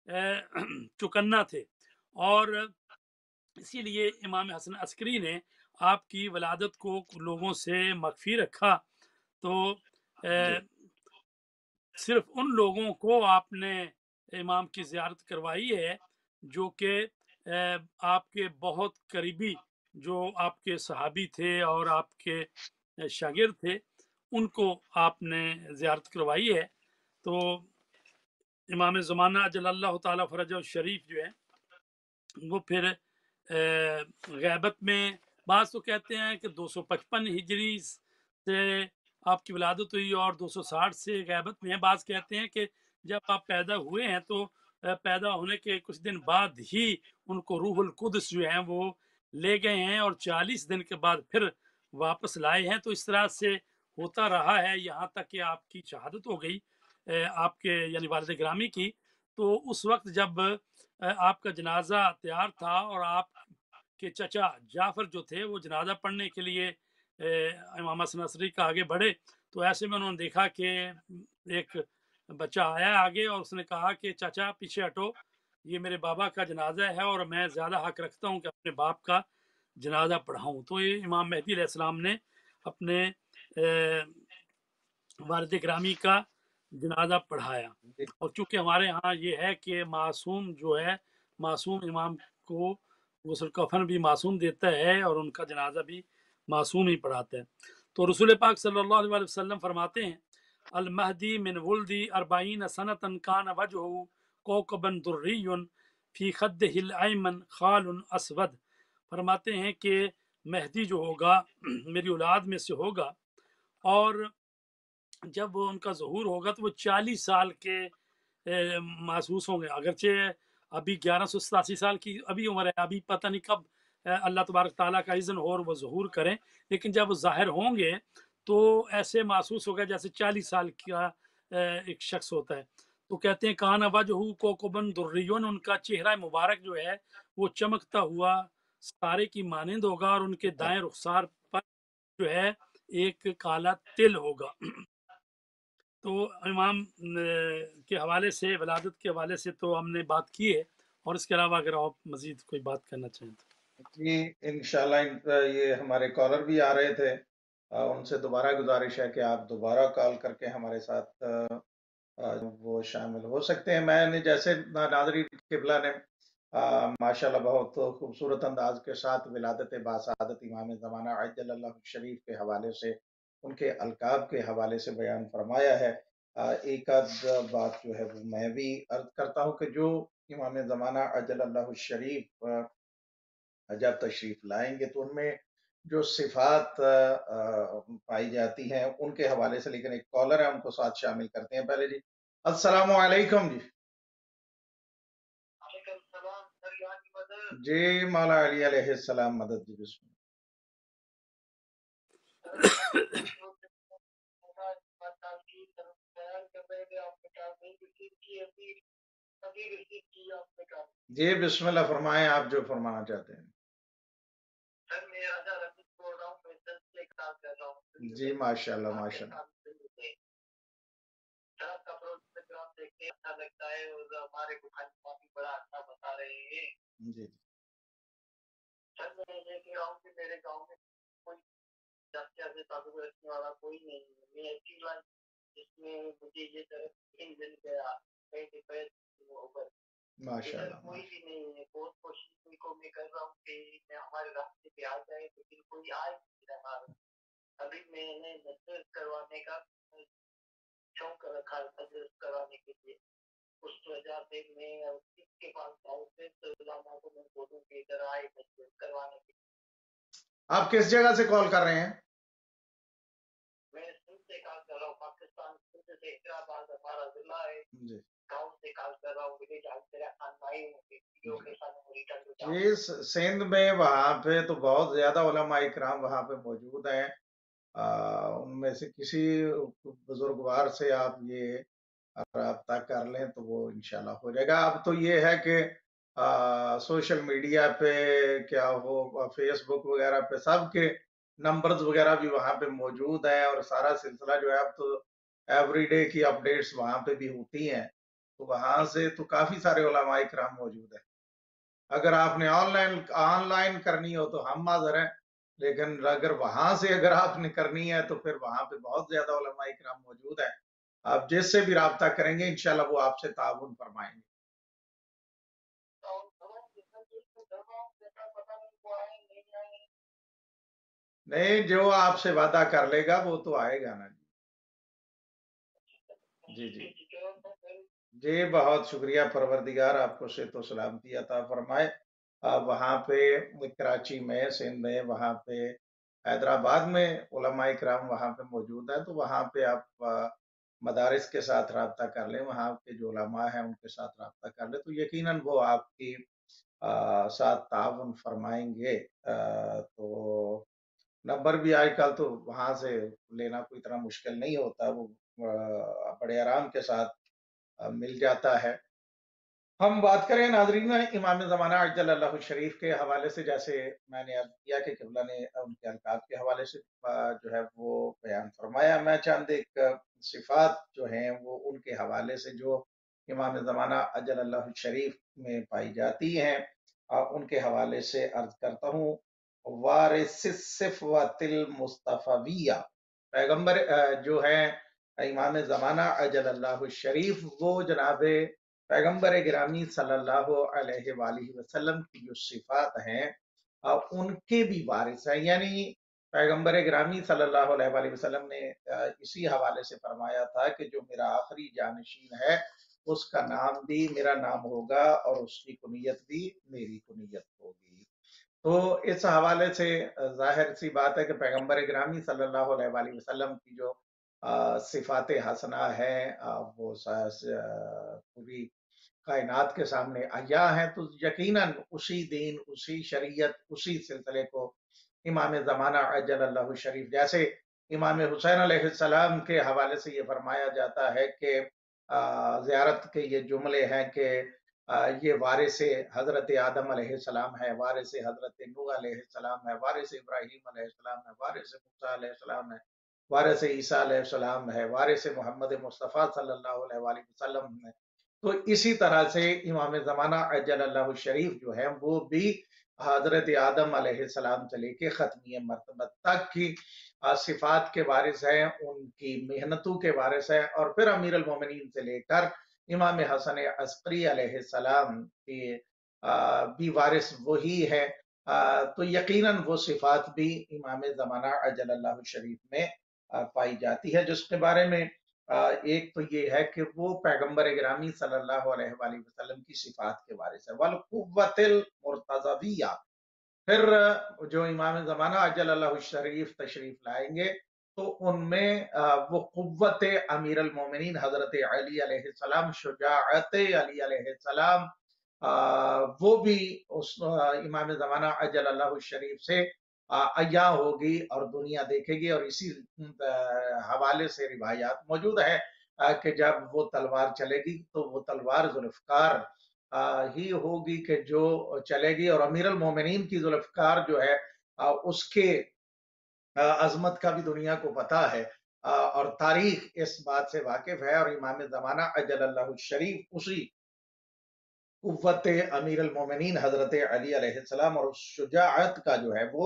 Speaker 2: چکنا تھے اور اسی لیے امام حسن عسکری نے آپ کی ولادت کو لوگوں سے مخفی رکھا۔ تو
Speaker 1: جی
Speaker 2: صرف ان لوگوں کو آپ نے امام کی زیارت کروائی ہے جو کہ آپ کے بہت قریبی جو آپ کے صحابی تھے اور آپ کے شاگرد تھے ان کو آپ نے زیارت کروائی ہے۔ تو امام زمانہ اجل اللہ تعالیٰ فرجہ الشریف جو ہے وہ پھر غیبت میں بعض تو کہتے ہیں کہ دو سو پچپن ہجری سے آپ کی ولادت ہوئی اور دو سو ساٹھ سے غیبت میں ہے، بعض کہتے ہیں کہ جب آپ پیدا ہوئے ہیں تو پیدا ہونے کے کچھ دن بعد ہی ان کو روح القدس جو ہیں وہ لے گئے ہیں اور چالیس دن کے بعد پھر واپس لائے ہیں۔ تو اس طرح سے ہوتا رہا ہے یہاں تک کہ آپ کی شہادت ہو گئی آپ کے یعنی والد گرامی کی۔ تو اس وقت جب آپ کا جنازہ تیار تھا اور آپ کے چچا جعفر جو تھے وہ جنازہ پڑھنے کے لیے امام حسن عسکری کا آگے بڑھے تو ایسے میں انہوں نے دیکھا کہ ایک بچہ آیا آگے اور اس نے کہا کہ چچا پیچھے ہٹو، یہ میرے بابا کا جنازہ ہے اور میں زیادہ حق رکھتا ہوں کہ اپنے باپ کا जनाजा पढ़ाऊँ। तो ये इमाम मेहदी अलैहिस्सलाम ने अपने अ, वालिद गिरामी का जनाजा पढ़ाया।
Speaker 1: जी,
Speaker 2: और चूँकि हमारे यहाँ ये है कि मासूम जो है, मासूम इमाम को गुस्ल कफ़न भी मासूम देता है और उनका जनाजा भी मासूम ही पढ़ाता है। तो रसूल पाक सल्लल्लाहु अलैहि वसल्लम फरमाते हैं, अल महदी मिन वुल्दी अरबाईन सनतन कान वजहु कौकबन दुर्रियुन फी खद्दिहिल अयमन खालुन अस्वद। फरमाते हैं कि मेहदी जो होगा मेरी औलाद में से होगा, और जब वो उनका ज़हूर होगा तो वो चालीस साल के ए, महसूस होंगे। अगरचे अभी ग्यारह सौ सतासी साल की अभी उम्र है, अभी पता नहीं कब अ, अल्लाह तबारक ताला का इज़्न हो और वो ज़हूर करें, लेकिन जब वो ज़ाहिर होंगे तो ऐसे महसूस होगा जैसे चालीस साल का अ, एक शख्स होता है। तो कहते हैं कान वजहू कोकबन दुर्रियुन, उनका चेहरा मुबारक जो है वो चमकता हुआ सितारे की मानिंद होगा, और उनके दाएं रुखसार पर जो है एक काला तिल होगा। तो इमाम न, के हवाले से, वलादत के हवाले से तो हमने बात की है, और इसके अलावा अगर आप मजीद कोई बात करना चाहें तो।
Speaker 1: जी, इंशाल्लाह इन ये हमारे कॉलर भी आ रहे थे, अ, उनसे दोबारा गुजारिश है कि आप दोबारा कॉल करके हमारे साथ अ, अ, वो शामिल हो सकते हैं। मैंने जैसे ना- नाज़रीन किबला ने अ, माशाल्लाह बहुत खूबसूरत अंदाज के साथ विलादत बासादत इमाम ज़माना अज्जलल्लाहु शरीफ के हवाले से, उनके अलकाब के हवाले से बयान फरमाया है। अ, एक आध बात जो है वो मैं भी अर्ज करता हूँ कि जो इमाम ज़माना अज्जलल्लाहु शरीफ अ, जब तशरीफ लाएंगे तो उनमें जो सिफात अ, अ, पाई जाती हैं उनके हवाले से, लेकिन एक कॉलर है उनको साथ शामिल करते हैं पहले। जी, अस्सलाम वालेकुम जी। जी, मौला अली अलैहिस्सलाम मदद जी, बिस्मिल्लाह। जी, बिस्मिल्लाह फरमाएं, आप जो फरमाना चाहते हैं। जी, माशाल्लाह माशाल्लाह। जी, माशाल्लाह माशाल्लाह। आप किस जगह से कॉल कर रहे हैं? जी, जी, स- सिंध में वहाँ पे तो बहुत ज्यादा उलमा इकराम वहाँ पे मौजूद हैं। आ, उनमें से किसी बुजुर्गवार से आप ये राब्ता कर लें तो वो इंशाल्लाह हो जाएगा। अब तो ये है कि आ, सोशल मीडिया पे क्या हो, फेसबुक वगैरह पे सबके नंबर्स वगैरह भी वहाँ पे मौजूद हैं, और सारा सिलसिला जो है अब तो एवरीडे की अपडेट्स वहाँ पे भी होती हैं। तो वहाँ से तो काफी सारे उलमा इकराम मौजूद हैं। अगर आपने ऑनलाइन ऑनलाइन करनी हो तो हम हाजिर हैं, लेकिन अगर वहां से अगर आपने करनी है तो फिर वहां पे बहुत ज्यादा उलमा इकराम मौजूद है। आप जिससे भी राब्ता करेंगे इंशाल्लाह वो आपसे ताउन फरमाएंगे। नहीं, जो आपसे वादा कर लेगा वो तो आएगा ना जी। जी जी जी, बहुत शुक्रिया, परवरदिगार आपको सेहत व सलामती अता फरमाए। अ, वहाँ पे कराची में, सिंध में, वहाँ पे हैदराबाद में उलमा इकराम वहाँ पे मौजूद है, तो वहाँ पे आप अ, मदारिस के साथ राब्ता कर लें, वहाँ के जो उलमा हैं उनके साथ राब्ता कर लें, तो यकीनन वो आपकी अ, साथ ताउन फरमाएंगे। अ, तो नंबर भी आजकल तो वहाँ से लेना कोई इतना मुश्किल नहीं होता, वो अ, बड़े आराम के साथ अ, मिल जाता है। हम बात करें नाजरीन इमाम ज़माना अज्जल शरीफ के हवाले से, जैसे मैंने अर्ज किया कि किबला ने उनके अलकाब के हवाले से अ, जो है वो बयान फरमाया। मैं चंद एक अ, सिफात जो हैं वो उनके हवाले से जो इमाम ज़माना अज्जल शरीफ में पाई जाती हैं, अ, उनके हवाले से अर्ज करता हूँ। वारिस सिफ़वतिल मुस्तफ़विया, पैगंबर अ, जो हैं इमाम ज़माना अजलल्लाहु शरीफ, वो जनाब पैगंबर गिरामी सल्लल्लाहु अलैहि वालिहि वसल्लम की जो सिफ़ात हैं अ, उनके भी वारिस हैं। यानी पैगंबर गिरामी सल्लल्लाहु अलैहि वालिहि वसल्लम ने अ, इसी हवाले से फरमाया था कि जो मेरा आखिरी जानशीन है, उसका नाम भी मेरा नाम होगा और उसकी कुनियत भी मेरी कुनियत होगी। तो इस हवाले से अ, ज़ाहिर-सी बात है कि पैगंबर गिरामी सल्लल्लाहु अलैहि वालिहि वसल्लम की जो अ, सिफ़ात हसना हैं अ, वो स स अ, पूरी कायनात के सामने अय्या हैं, तो यकीनन उसी दीन, उसी शरीयत, उसी सिलसिले को इमाम ज़माना अज्जलल्लाहु शरीफ, जैसे इमाम हुसैन अलैहिस्सलाम के हवाले से ये फरमाया जाता है कि अ, ज़ियारत के ये जुमले हैं कि अ, ये वारिसे हज़रत आदम अलैहिस्सलाम है, वारिसे हज़रत नूह अलैहिस्सलाम है, वारिसे इब्राहीम अलैहिस्सलाम है, वारिसे मूसा अलैहिस्सलाम है, वारिसे ईसा अलैहिस्सलाम है, वारिसे मोहम्मद मुस्तफ़ा सल्लल्लाहु अलैहि वसल्लम है। तो इसी तरह से इमाम ज़माना अज्जलल्लाहु शरीफ जो है, वो भी हज़रत आदम अलैहिस्सलाम से लेके ख़त्मिय मर्तबा तक की अ, सिफ़ात के वारिस हैं, उनकी मेहनतों के वारिस हैं, और फिर अमीर अल मोमिनीन से लेकर इमाम हसन अस्करी अलैहिस्सलाम के अ, भी वारिस वही है। अ, तो यकीनन वो सिफ़ात भी इमाम ज़माना अज्जलल्लाहु शरीफ में अ, पाई जाती है, जिसके बारे में अ, एक तो ये है कि वो पैगंबर गिरामी सल्लल्लाहु अलैहि वालिहि वसल्लम की सिफ़ात के वारिस है। वल कुव्वतिल मुर्तज़विय्या, फिर जो इमाम ज़माना अज्जलल्लाहु शरीफ तशरीफ लाएँगे, तो उनमें अ, वो कुव्वत अमीर अल मोमिनीन हज़रत अली अलैहिस्सलाम, शुजाअत अली अलैहिस्सलाम, अ, वो भी उस अ, इमाम ज़माना अज्जलल्लाहु शरीफ से अ, अय्या होगी और दुनिया देखेगी। और इसी अ, हवाले से रिवायात मौजूद है अ, कि जब वो तलवार चलेगी, तो वो तलवार ज़ुल्फ़कार अ, ही होगी कि जो चलेगी, और अमीर अल मोमिनीन की ज़ुल्फ़कार जो है अ, उसके अ, अज़मत का भी दुनिया को पता है, अ, और तारीख़ इस बात से वाकिफ़ है, और इमाम ज़माना अज्जलल्लाहु शरीफ उसी कुव्वत अमीर अल मोमिनीन हज़रत अली अलैहिस्सलाम और उस शुजाअत का जो है वो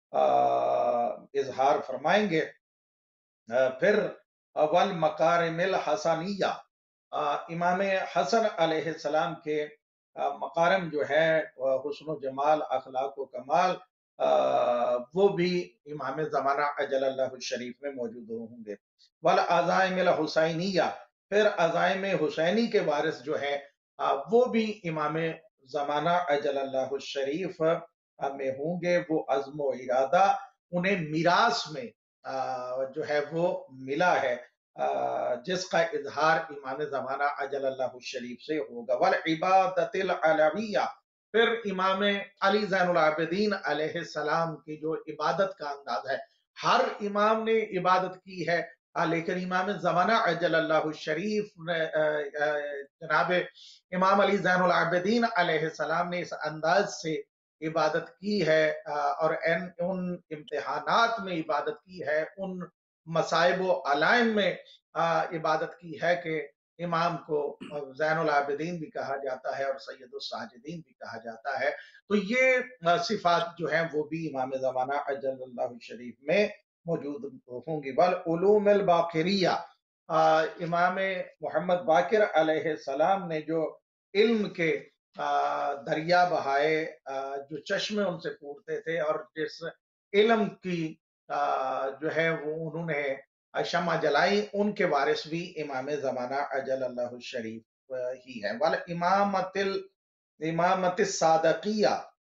Speaker 1: अ, इज़हार फरमाएँगे। अ, फिर अ, वल मकारिमिल हसनिया, अ, इमाम हसन अलैहिस्सलाम के अ, मकारिम जो है अ, हुस्न जमाल, अखलाक व कमाल, अ, वो भी इमाम ज़माना अजलल्लाहु शरीफ में मौजूद होंगे। वल अज़ाइमिल हुसैनिया, फिर अज़ाइम हुसैनी के वारिस जो है अ, वो भी इमाम ज़माना अजलल्लाहु शरीफ अ, में होंगे। वो अज़्म व इरादा उन्हें मीरास में अ, जो है वो मिला है, अ, जिसका इजहार इमाम ज़माना अजलल्लाहु शरीफ से होगा। वल इबादतिल अलविया, फिर इमाम अली ज़ैनुल आबिदीन अलैहिस्सलाम की जो इबादत का अंदाज है, हर इमाम ने इबादत की है, अ, लेकिन इमाम ज़माना अजलल्लाहु शरीफ ने अ, अ, जनाब इमाम अली ज़ैनुल आबिदीन अलैहिस्सलाम ने इस अंदाज से इबादत की है, अ, और एन उन इम्तिहानात में इबादत की है, उन मसाइब व अलाइम में अ, इबादत की है कि इमाम को अ, ज़ैनुल आबिदीन भी कहा जाता है और सैयदुस साजिदीन भी कहा जाता है। तो ये अ, सिफ़ात जो हैं वो भी इमाम ज़माना अजलल्लाहु शरीफ में मौजूद होंगी। वल उलूमिल बाक़िरिया, अ, इमाम मोहम्मद बाक़िर अलैहिस्सलाम ने जो इल्म के अ, दरिया बहाए, अ, जो चश्मे उनसे फूटते थे, और जिस इल्म की अ, जो है वो उन्होंने अ, शम्मा जलाई, उनके वारिस भी इमाम ज़माना अजलल्लाहु शरीफ अ, ही हैं। वल इमामतिल इमामतिस सादकिया,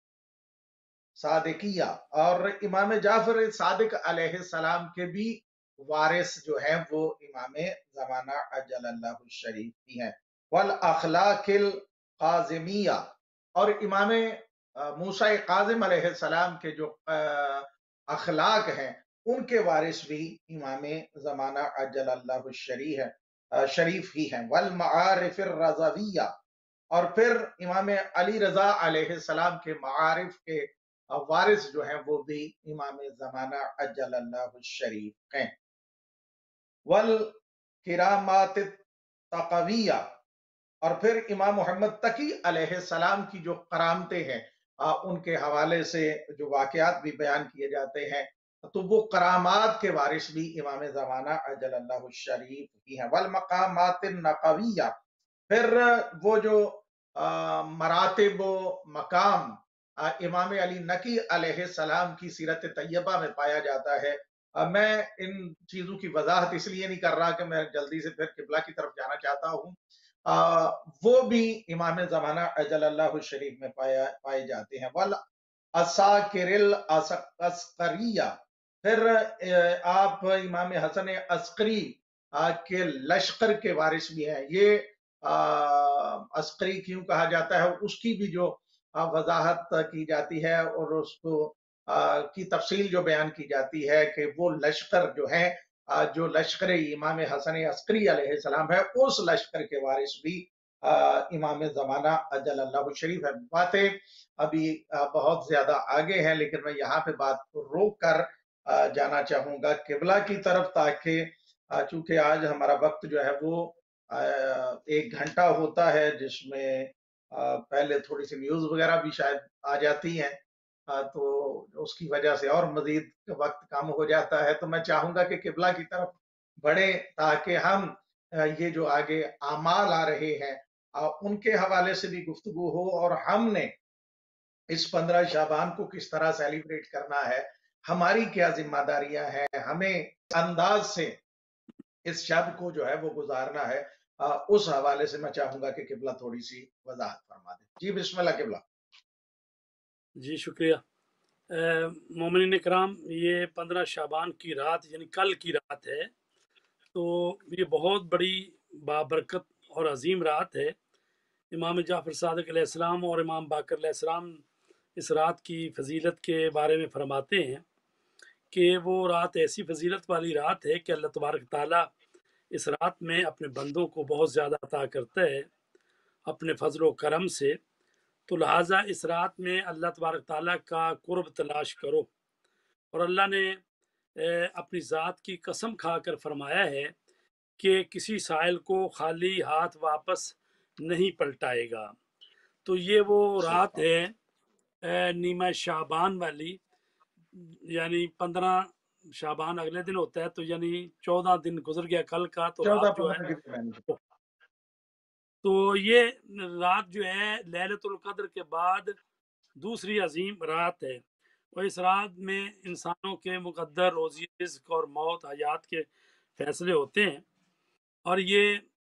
Speaker 1: सादिकिया, और इमाम जाफर सादिक अलैहिस्सलाम के भी वारिस जो हैं वो इमाम ज़माना अजलल्लाहु शरीफ ही हैं। वल अखलाकिल काज़िमिया, और इमाम अ, मूसा काज़िम अलैहिस्सलाम के जो अ, अखलाक हैं, उनके वारिस भी इमाम ज़माना अजलल्लाहु शरी है अ, शरीफ ही हैं। वल मआरिफिर रज़विया, और फिर इमाम अली रज़ा अलैहिस्सलाम के मआरिफ के अ, वारिस जो हैं वो भी इमाम ज़माना अजलल्लाहु शरीफ हैं। वल किरामात तक़विया, और फिर इमाम मोहम्मद तकी अलैहिस्सलाम की जो करामतें हैं, आ, उनके हवाले से जो वाक़यात भी बयान किए जाते हैं, तो वो करामात के वारिस भी इमाम ज़माना अजलल्लाहु शरीफ ही हैं। वल मकामातिन नक़विय्या, फिर वो जो आ, मरातिब मकाम आ, इमाम अली नकी अलैहिस्सलाम की सीरत तैयबा में पाया जाता है। आ, मैं इन चीज़ों की वजाहत इसलिए नहीं कर रहा कि मैं जल्दी से फिर किबला की तरफ जाना चाहता हूँ। आ, वो भी इमाम ज़माना अजलल्लाहु शरीफ में पाया पाए जाते हैं। वल असाकिरिल अस्करिया, फिर अ, आप इमाम हसन अस्करी अ, के लश्कर के वारिस भी हैं। ये अ, अस्करी क्यों कहा जाता है, उसकी भी जो अ, वजाहत की जाती है और उसको अ, की तफसील जो बयान की जाती है कि वो लश्कर जो है, अ, जो लश्कर इमाम हसन अस्करी अलैहिस्सलाम है, उस लश्कर के वारिस भी अ, इमाम ज़माना अजलल्लाहु शरीफ है। बातें अभी अ, बहुत ज्यादा आगे हैं, लेकिन मैं यहाँ पे बात को रोक कर अ, जाना चाहूंगा किबला की तरफ, ताकि अ, चूंकि आज हमारा वक्त जो है वो अ, एक घंटा होता है, जिसमें अ, पहले थोड़ी सी न्यूज वगैरह भी शायद आ जाती हैं, अ, तो उसकी वजह से और मजीद वक्त कम हो जाता है। तो मैं चाहूंगा कि किबला की तरफ बढ़े, ताकि हम अ, ये जो आगे आमाल आ रहे हैं अ, उनके हवाले से भी गुफ्तगू हो, और हमने इस पंद्रह शाबान को किस तरह सेलिब्रेट करना है, हमारी क्या जिम्मेदारियां हैं, हमें अंदाज से इस शब को जो है वो गुजारना है, आ, उस हवाले से मैं चाहूंगा कि किबला थोड़ी सी वजाहत फरमा दे। जी बिस्मिल्लाह किबला।
Speaker 2: जी शुक्रिया। मोमिन कराम, ये पंद्रह शाबान की रात यानी कल की रात है, तो ये बहुत बड़ी बाबरकत और अजीम रात है। इमाम जाफ़र सादिक अलैहिस्सलाम और इमाम बाकर अलैहिस्सलाम इस रात की फजीलत के बारे में फरमाते हैं कि वो रात ऐसी फजीलत वाली रात है कि अल्लाह तबारक ताला इस रात में अपने बंदों को बहुत ज़्यादा अता करता है अपने फजल व करम से। तो लिहाजा इस रात में अल्लाह तबारक ताला का कुर्ब तलाश करो। और अल्लाह ने ए, अपनी ज़ात की कसम खाकर फरमाया है कि किसी साइल को खाली हाथ वापस नहीं पलटाएगा। तो ये वो रात
Speaker 1: सुभान
Speaker 2: है ए, नीमा शाबान वाली, यानी पंद्रह शाबान अगले दिन होता है, तो यानी चौदह दिन गुजर गया कल का, तो
Speaker 1: चौदह
Speaker 2: रात जो है,
Speaker 1: पंद्रह की मैंने।
Speaker 2: तो ये रात जो है लैलतुल कद्र के बाद दूसरी अजीम रात है। और इस रात में इंसानों के मुकद्दर रोज़ी रिज़्क और मौत हयात के फैसले होते हैं। और ये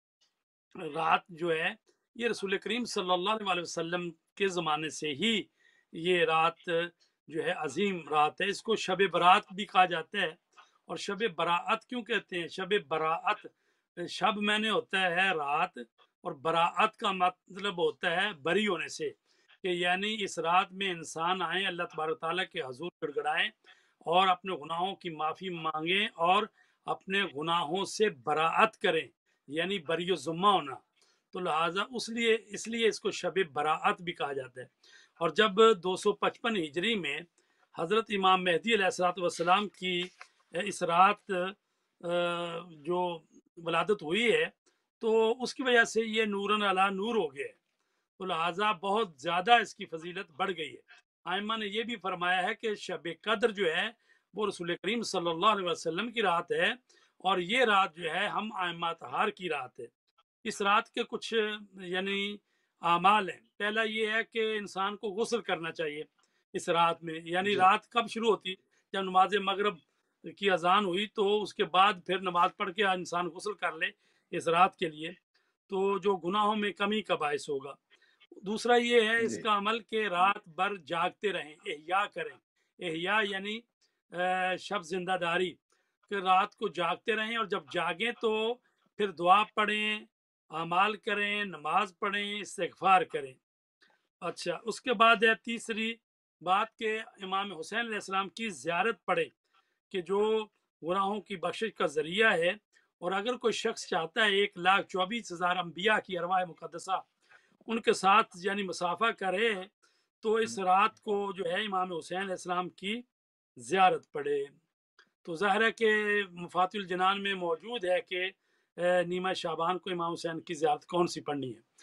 Speaker 2: रात जो है, ये रसूल करीम सल्लल्लाहु अलैहि वसल्लम के ज़माने से ही ये रात जो है अजीम रात है। इसको शब बरात भी कहा जाता है। और शब बरात क्यों कहते हैं? शब बरात, शब मैंने होता है रात, और बरात का मतलब होता है बरी होने से, कि यानी इस रात में इंसान आए अल्लाह तबारक ताला के हजूर गिड़गिड़ाएं और अपने गुनाहों की माफ़ी मांगें और अपने गुनाहों से बराअत करें, यानी बरी ज़ुम्मा होना। तो लिहाजा उसलिए इसलिए इसको शब बराअत भी कहा जाता है। और जब दो सौ पचपन हिजरी में हज़रत इमाम मेहदी अलैहिस्सलाम की इस रात जो वलादत हुई है, तो उसकी वजह से ये नूरन अला नूर हो गया है। तो लिहाजा बहुत ज़्यादा इसकी फजीलत बढ़ गई है। आइमा ने यह भी फरमाया है कि शब कद्र जो है वो रसूल करीम सल्लल्लाहु अलैहि वसल्लम की रात है, और ये रात जो है हम आइमा तहार की रात है। इस रात के कुछ यानी आमाल हैं। पहला ये है कि इंसान को गुस्ल करना चाहिए इस रात में। यानी
Speaker 1: जी
Speaker 2: रात कब शुरू होती? जब नमाज मगरब की अजान हुई, तो उसके बाद फिर नमाज पढ़ के इंसान गुस्ल कर ले इस रात के लिए, तो जो गुनाहों में कमी का बायस होगा। दूसरा ये है
Speaker 1: जी
Speaker 2: इसका अमल के रात भर जागते रहें, एहया करें। एहया यानी शब जिंदादारी, कि रात को जागते रहें, और जब जागें तो फिर दुआ पढ़ें, अमाल करें, नमाज पढ़ें, इस्तिग़फ़ार करें। अच्छा, उसके बाद है तीसरी बात कि इमाम हुसैन अलैहिस्सलाम की ज़ियारत पढ़ें, कि जो गुनाहों की बख्शिश का ज़रिया है। और अगर कोई शख्स चाहता है एक लाख चौबीस हज़ार अम्बिया की अरवाह मुक़द्दसा उनके साथ यानी मुसाफ़ा करे, तो इस रात को जो है इमाम हुसैन अलैहिस्सलाम की ज़ियारत पढ़े। तो ज़ाहिर है कि मफ़ातिहुल जनान में मौजूद है कि नीमा शाबान को इमाम हुसैन की ज़ियारत कौन सी पढ़नी है।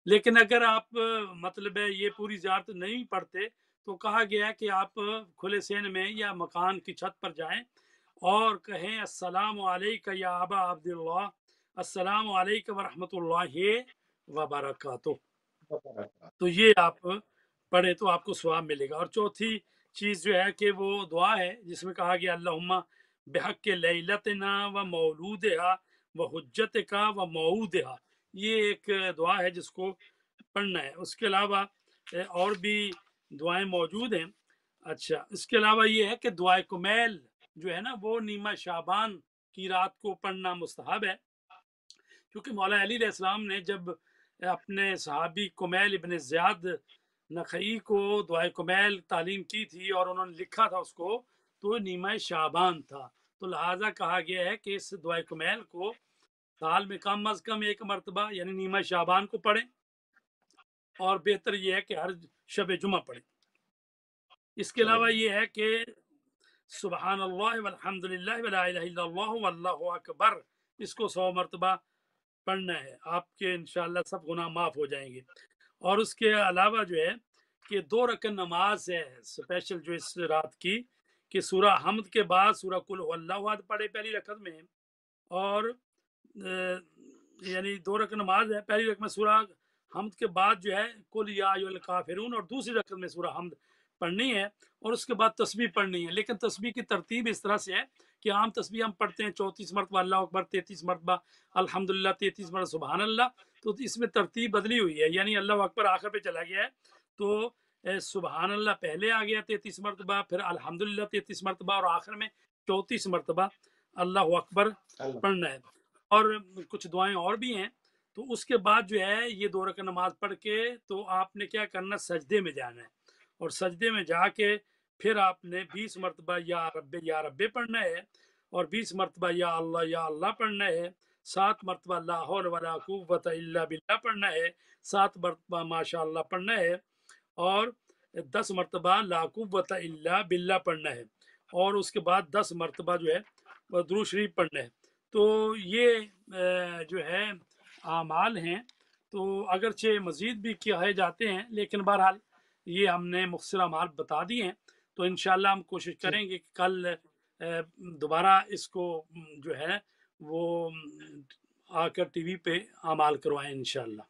Speaker 2: لیکن اگر آپ مطلب ہے یہ پوری زیارت نہیں پڑھتے تو کہا گیا ہے کہ آپ کھلے سین میں یا مکان کی چھت پر جائیں اور کہیں السلام علیکم یا ابا عبداللہ، السلام علیکم ورحمۃ اللہ وبرکاتہ، تو یہ آپ پڑھیں تو آپ کو ثواب ملے گا۔ اور چوتھی چیز جو ہے کہ وہ دعا ہے جس میں کہا گیا اللہم بحق لیلتنا و مولودہا و حجتکا و موعودہا، یہ ایک دعا ہے جس کو پڑھنا ہے۔ اس کے علاوہ اور بھی دعائیں موجود ہیں۔ اچھا، اس کے علاوہ یہ ہے کہ دعائے کمیل جو ہے نا وہ نیمہ شعبان کی رات کو پڑھنا مستحب ہے، کیونکہ مولا علی علیہ السلام نے جب اپنے صحابی کمیل ابن زیاد نخعی کو دعائے کمیل تعلیم کی تھی اور انہوں نے لکھا تھا اس کو، تو نیمہ شعبان تھا، تو لہٰذا کہا گیا ہے کہ اس دعائے کمیل کو سال میں کم از کم ایک مرتبہ یعنی نیمہ شعبان کو پڑھیں، اور بہتر یہ ہے کہ ہر شب جمعہ پڑھیں۔ اس کے علاوہ
Speaker 1: صحیح
Speaker 2: یہ ہے کہ سبحان اللہ والحمد للہ ولا الہ الا اللہ واللہ اکبر، اس کو سو مرتبہ پڑھنا ہے، آپ کے انشاءاللہ سب گناہ معاف ہو جائیں گے۔ اور اس کے علاوہ جو ہے کہ دو رکعت نماز ہے اسپیشل جو اس رات کی، کہ سورہ حمد کے بعد سورہ قل هو اللہ احد پڑھے پہلی رکعت میں، اور یعنی دو رکعت نماز ہے، پہلی رکعت میں سورہ حمد کے بعد جو ہے قل یا ایھا الکافرون، اور دوسری رکعت میں سورہ حمد پڑھنی ہے، اور اس کے بعد تسبیح پڑھنی ہے۔ لیکن تسبیح کی ترتیب اس طرح سے ہے کہ عام تسبیح ہم پڑھتے ہیں چونتیس مرتبہ اللہ اکبر، تینتیس مرتبہ الحمدللہ، تینتیس مرتبہ سبحان اللہ، تو اس میں ترتیب بدلی ہوئی ہے، یعنی اللہ اکبر آخر پہ چلا گیا ہے، تو سبحان اللہ پہلے آ گیا تینتیس مرتبہ، پھر الحمدللہ تینتیس مرتبہ، اور آخر میں چونتیس مرتبہ اللہ اکبر
Speaker 1: اللہ
Speaker 2: پڑھنا ہے۔ اور کچھ دعائیں اور بھی ہیں، تو اس کے بعد جو ہے یہ دو رکعت نماز پڑھ کے تو آپ نے کیا کرنا، سجدے میں جانا ہے، اور سجدے میں جا کے پھر آپ نے بیس مرتبہ یا رب یا رب پڑھنا ہے، اور بیس مرتبہ یا اللہ یا اللہ پڑھنا ہے، سات مرتبہ لا حول ولا قوت الا باللہ پڑھنا ہے، سات مرتبہ ماشاء اللہ پڑھنا ہے، اور دس مرتبہ لا قوت الا باللہ پڑھنا ہے، اور اس کے بعد دس مرتبہ جو ہے وہ درود شریف پڑھنا ہے۔ تو یہ جو ہے اعمال ہیں، تو اگرچہ مزید بھی کہے جاتے ہیں، لیکن بہرحال یہ ہم نے مختصر اعمال بتا دی ہیں، تو انشاءاللہ ہم کوشش
Speaker 1: جی
Speaker 2: کریں گے کہ کل دوبارہ اس کو جو ہے وہ آ کر ٹی وی پہ اعمال کروائیں انشاءاللہ۔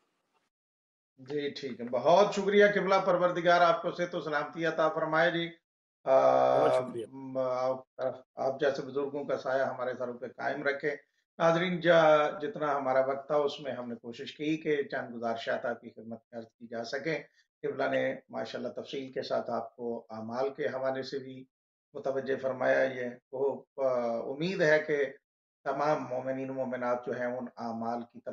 Speaker 1: جی ٹھیک ہے، بہت شکریہ قبلہ پروردگار آپ کو سے تو سلامتی عطا فرمائے جی۔ آ،
Speaker 2: بہت شکریہ۔
Speaker 1: م، آپ آپ جیسے بزرگوں کا سایہ ہمارے سروں پہ قائم رکھے۔ ناظرین، جا جتنا ہمارا وقت تھا اس میں ہم نے کوشش کی کہ چند گزارشات آپ کی خدمت میں عرض کی جا سکیں۔ قبلہ نے ماشاءاللہ تفصیل کے ساتھ آپ کو اعمال کے حوالے سے بھی متوجہ فرمایا۔ یہ وہ امید ہے کہ تمام مومنین و مومنات جو ہیں ان اعمال کی طرف